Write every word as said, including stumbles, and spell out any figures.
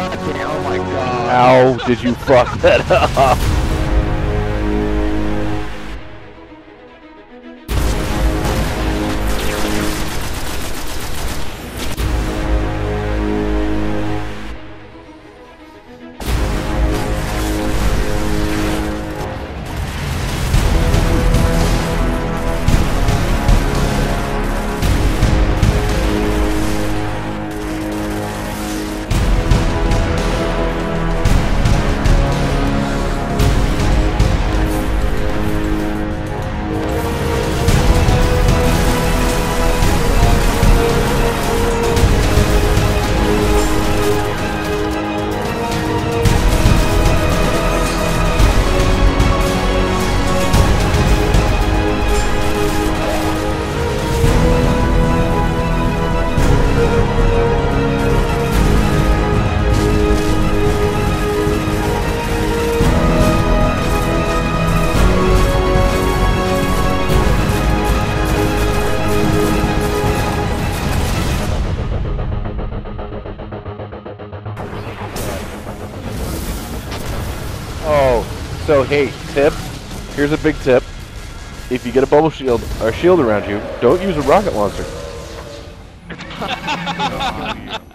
Oh my god. How did you fuck that up? Oh, so hey, tip. Here's a big tip. If you get a bubble shield or shield around you, don't use a rocket launcher.